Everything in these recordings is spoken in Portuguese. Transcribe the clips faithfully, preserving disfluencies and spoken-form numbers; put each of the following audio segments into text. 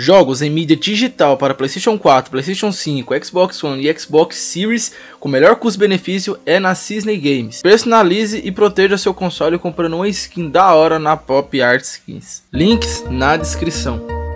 Jogos em mídia digital para PlayStation quatro, PlayStation cinco, Xbox One e Xbox Series com melhor custo-benefício é na Cisne Games. Personalize e proteja seu console comprando uma skin da hora na Pop Art Skins. Links na descrição.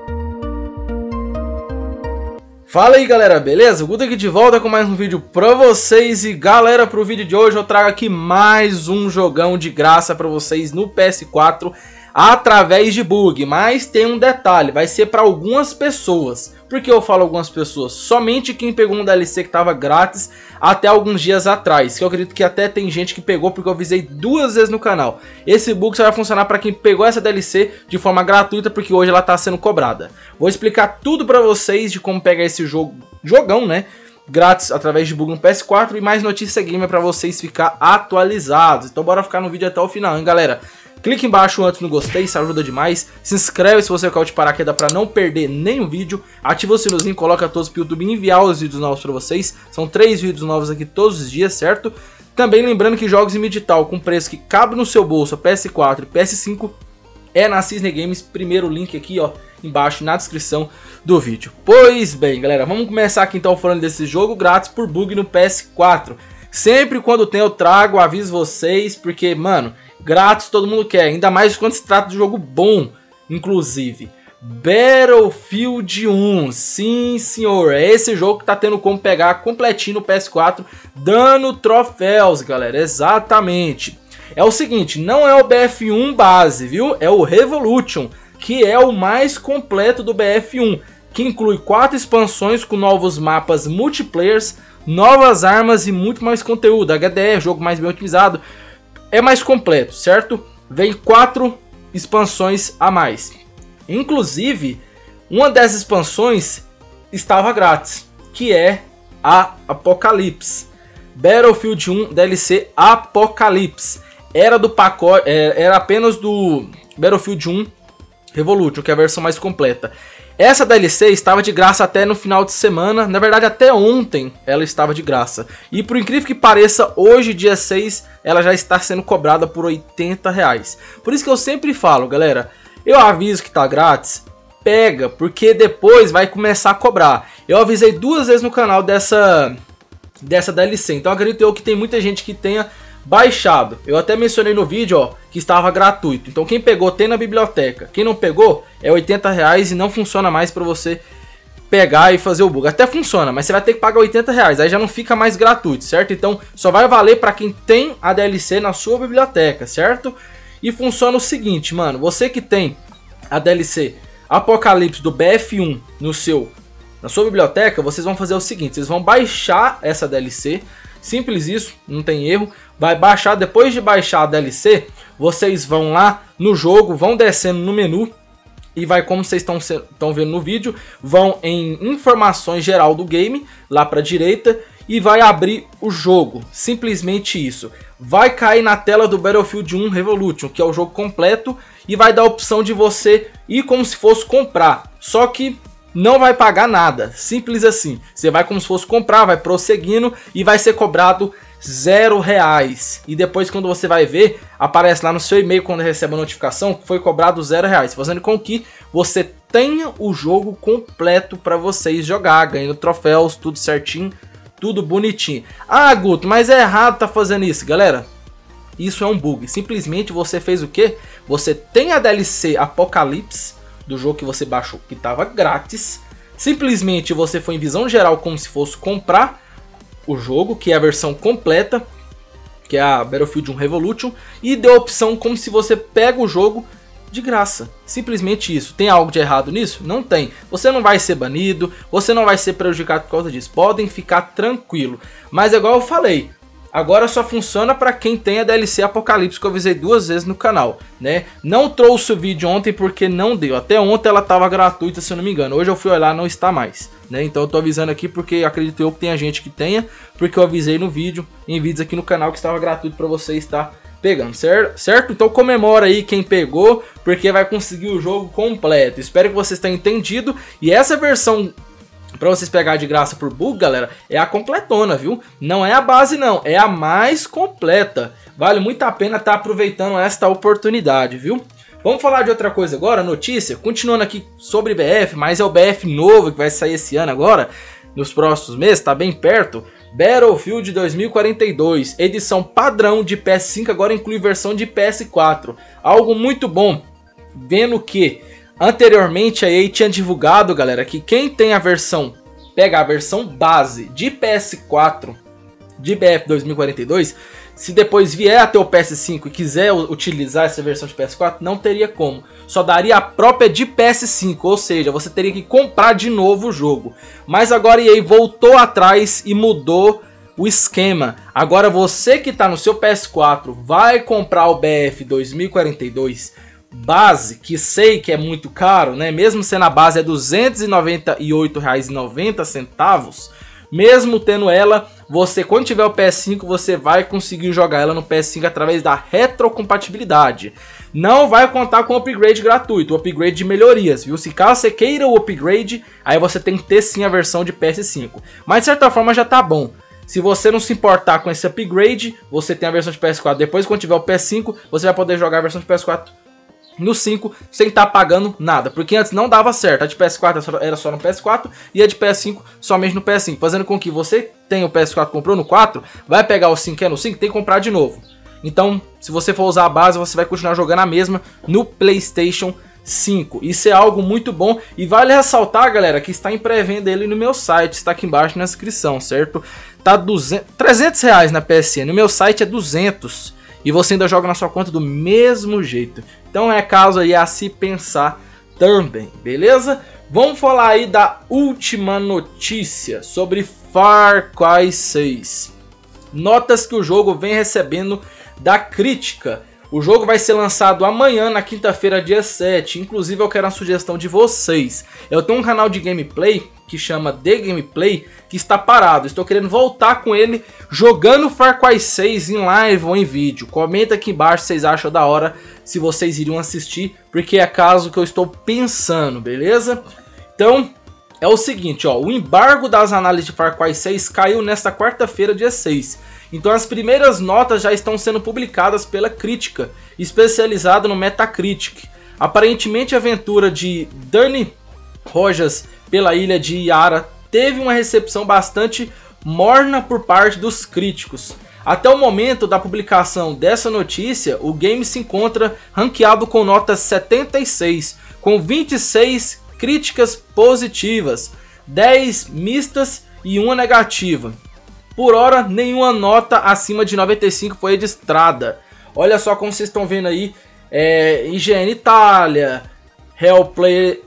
Fala aí galera, beleza? O Guto aqui de volta com mais um vídeo pra vocês. E galera, pro vídeo de hoje eu trago aqui mais um jogão de graça pra vocês no P S quatro através de bug. Mas tem um detalhe, vai ser pra algumas pessoas. Por que eu falo algumas pessoas? Somente quem pegou um D L C que tava grátis até alguns dias atrás. Que eu acredito que até tem gente que pegou porque eu avisei duas vezes no canal. Esse bug só vai funcionar para quem pegou essa D L C de forma gratuita, porque hoje ela tá sendo cobrada. Vou explicar tudo pra vocês de como pegar esse jogo, jogão, né? Grátis através de bug no P S quatro e mais notícia gamer pra vocês ficar atualizados. Então bora ficar no vídeo até o final, hein galera? Clique embaixo antes no gostei, isso ajuda demais. Se inscreve se você quer de paraquedas para não perder nenhum vídeo. Ativa o sininho, coloca todos para o YouTube enviar os vídeos novos para vocês. São três vídeos novos aqui todos os dias, certo? Também lembrando que jogos em mídia digital com preço que cabe no seu bolso, P S quatro e P S cinco, é na Cisne Games. Primeiro link aqui, ó, embaixo na descrição do vídeo. Pois bem, galera, vamos começar aqui então falando desse jogo grátis por bug no P S quatro. Sempre quando tem eu trago, aviso vocês, porque, mano, grátis todo mundo quer, ainda mais quando se trata de jogo bom, inclusive. Battlefield um, sim senhor, é esse jogo que tá tendo como pegar completinho no P S quatro, dando troféus, galera, exatamente. É o seguinte, não é o B F um base, viu? É o Revolution, que é o mais completo do B F um, que inclui quatro expansões com novos mapas multiplayers, novas armas e muito mais conteúdo. H D R, jogo mais bem otimizado. É mais completo, certo? Vem quatro expansões a mais. Inclusive, uma dessas expansões estava grátis, que é a Apocalypse. Battlefield um D L C Apocalypse. Era do pacote, era apenas do Battlefield um Revolution, que é a versão mais completa. Essa D L C estava de graça até no final de semana, na verdade até ontem ela estava de graça. E por incrível que pareça, hoje dia seis, ela já está sendo cobrada por oitenta reais. Por isso que eu sempre falo, galera, eu aviso que tá grátis, pega, porque depois vai começar a cobrar. Eu avisei duas vezes no canal dessa, dessa D L C, então acredito eu que tem muita gente que tenha baixado. Eu até mencionei no vídeo, ó, que estava gratuito. Então quem pegou tem na biblioteca. Quem não pegou é oitenta reais e não funciona mais para você pegar e fazer o bug. Até funciona, mas você vai ter que pagar oitenta reais. Aí já não fica mais gratuito, certo? Então só vai valer para quem tem a D L C na sua biblioteca, certo? E funciona o seguinte, mano. Você que tem a D L C Apocalypse do B F um no seu, na sua biblioteca, vocês vão fazer o seguinte. Vocês vão baixar essa D L C. Simples isso, não tem erro. Vai baixar, depois de baixar a D L C, vocês vão lá no jogo, vão descendo no menu e vai, como vocês estão vendo no vídeo, vão em informações geral do game, lá para a direita, e vai abrir o jogo. Simplesmente isso. Vai cair na tela do Battlefield um Revolution, que é o jogo completo, e vai dar a opção de você ir como se fosse comprar. Só que não vai pagar nada, simples assim. Você vai como se fosse comprar, vai prosseguindo e vai ser cobrado zero reais. E depois, quando você vai ver, aparece lá no seu e-mail quando recebe a notificação que foi cobrado zero reais, fazendo com que você tenha o jogo completo para vocês jogar, ganhando troféus, tudo certinho, tudo bonitinho. Ah, Guto, mas é errado tá fazendo isso, galera. Isso é um bug. Simplesmente você fez o quê? Você tem a D L C Apocalypse do jogo que você baixou, que estava grátis. Simplesmente você foi em visão geral como se fosse comprar o jogo, que é a versão completa, que é a Battlefield um Revolution, e deu a opção como se você pega o jogo de graça. Simplesmente isso. Tem algo de errado nisso? Não tem. Você não vai ser banido, você não vai ser prejudicado por causa disso. Podem ficar tranquilo. Mas igual eu falei, agora só funciona para quem tem a D L C Apocalypse, que eu avisei duas vezes no canal, né? Não trouxe o vídeo ontem porque não deu. Até ontem ela estava gratuita, se eu não me engano. Hoje eu fui olhar, não está mais, né? Então eu tô avisando aqui porque acredito eu que tenha gente que tenha, porque eu avisei no vídeo, em vídeos aqui no canal, que estava gratuito para você estar pegando, certo? Então comemora aí quem pegou, porque vai conseguir o jogo completo. Espero que vocês tenham entendido. E essa versão pra vocês pegar de graça por bug, galera, é a completona, viu? Não é a base não, é a mais completa. Vale muito a pena estar aproveitando esta oportunidade, viu? Vamos falar de outra coisa agora, notícia, continuando aqui sobre B F, mas é o B F novo que vai sair esse ano agora, nos próximos meses, tá bem perto. Battlefield dois mil e quarenta e dois, edição padrão de P S cinco, agora inclui versão de P S quatro. Algo muito bom, vendo que anteriormente a E A tinha divulgado, galera, que quem tem a versão, pega a versão base de P S quatro de B F dois mil e quarenta e dois, se depois vier até o P S cinco e quiser utilizar essa versão de P S quatro, não teria como. Só daria a própria de P S cinco, ou seja, você teria que comprar de novo o jogo. Mas agora a E A voltou atrás e mudou o esquema. Agora você que está no seu P S quatro vai comprar o B F dois mil e quarenta e dois base, que sei que é muito caro, né? Mesmo sendo a base é duzentos e noventa e oito reais e noventa centavos. Mesmo tendo ela, você quando tiver o P S cinco, você vai conseguir jogar ela no P S cinco através da retrocompatibilidade. Não vai contar com upgrade gratuito, o upgrade de melhorias, viu? Se caso você queira o upgrade, aí você tem que ter sim a versão de P S cinco. Mas de certa forma já tá bom. Se você não se importar com esse upgrade, você tem a versão de P S quatro. Depois quando tiver o P S cinco, você vai poder jogar a versão de P S quatro no cinco sem estar pagando nada, porque antes não dava certo. A de P S quatro era só no P S quatro e a de P S cinco somente no P S cinco, fazendo com que você tenha o P S quatro, comprou no quatro, vai pegar o cinco que é no cinco, tem que comprar de novo. Então, se você for usar a base, você vai continuar jogando a mesma no PlayStation cinco. Isso é algo muito bom e vale ressaltar, galera, que está em pré-venda ele no meu site, está aqui embaixo na descrição, certo? Tá duzentos, trezentos reais na P S N, no meu site é duzentos. E você ainda joga na sua conta do mesmo jeito. Então é caso aí a se pensar também, beleza? Vamos falar aí da última notícia sobre Far Cry seis. Notas que o jogo vem recebendo da crítica. O jogo vai ser lançado amanhã, na quinta-feira, dia sete. Inclusive eu quero uma sugestão de vocês. Eu tenho um canal de gameplay que chama The Gameplay, que está parado. Estou querendo voltar com ele jogando Far Cry seis em live ou em vídeo. Comenta aqui embaixo se vocês acham da hora, se vocês iriam assistir, porque é caso que eu estou pensando, beleza? Então, é o seguinte, ó, o embargo das análises de Far Cry seis caiu nesta quarta-feira, dia seis. Então as primeiras notas já estão sendo publicadas pela crítica, especializada no Metacritic. Aparentemente a aventura de Dani Rojas pela ilha de Yara teve uma recepção bastante morna por parte dos críticos. Até o momento da publicação dessa notícia, o game se encontra ranqueado com nota setenta e seis, com vinte e seis críticas positivas, dez mistas e uma negativa. Por hora, nenhuma nota acima de noventa e cinco foi registrada. Olha só como vocês estão vendo aí, é, I G N Itália, Hellplayed,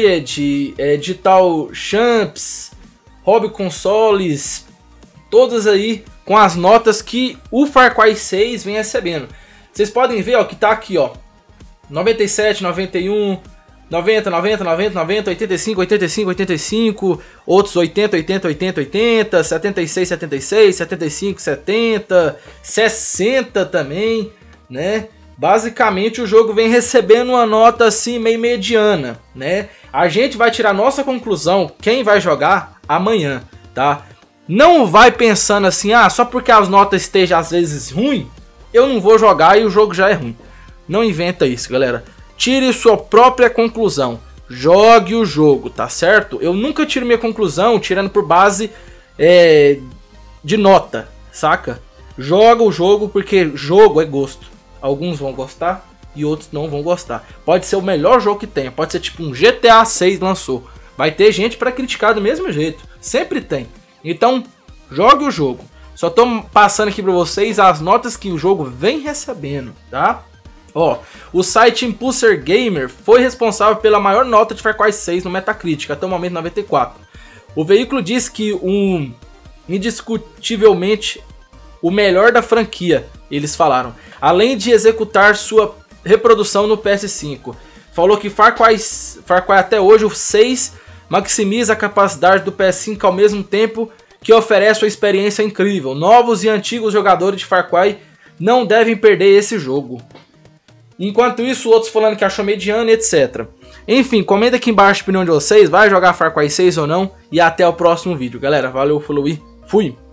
é, Digital Champs, Hobby Consoles, todas aí com as notas que o Far Cry seis vem recebendo. Vocês podem ver, ó, que tá aqui, ó, noventa e sete, noventa e um, noventa, noventa, noventa, noventa, oitenta e cinco, oitenta e cinco, oitenta e cinco, outros oitenta, oitenta, oitenta, oitenta, setenta e seis, setenta e seis, setenta e cinco, setenta, sessenta também, né? Basicamente o jogo vem recebendo uma nota assim meio mediana, né? A gente vai tirar nossa conclusão, quem vai jogar amanhã, tá? Não vai pensando assim, ah, só porque as notas estejam às vezes ruim, eu não vou jogar e o jogo já é ruim. Não inventa isso, galera. Tire sua própria conclusão. Jogue o jogo, tá certo? Eu nunca tiro minha conclusão tirando por base é, de nota, saca? Joga o jogo porque jogo é gosto. Alguns vão gostar e outros não vão gostar. Pode ser o melhor jogo que tenha. Pode ser tipo um G T A seis lançou. Vai ter gente pra criticar do mesmo jeito. Sempre tem. Então, jogue o jogo. Só tô passando aqui pra vocês as notas que o jogo vem recebendo, tá? Ó, o site Impulser Gamer foi responsável pela maior nota de Far Cry seis no Metacritic, até o momento noventa e quatro. O veículo diz que um indiscutivelmente o melhor da franquia, eles falaram, além de executar sua reprodução no P S cinco. Falou que Far Cry, Far Cry até hoje, o seis, maximiza a capacidade do P S cinco ao mesmo tempo que oferece uma experiência incrível. Novos e antigos jogadores de Far Cry não devem perder esse jogo. Enquanto isso, outros falando que achou mediano, etcétera. Enfim, comenta aqui embaixo a opinião de vocês. Vai jogar Far Cry seis ou não? E até o próximo vídeo, galera. Valeu, falou e fui!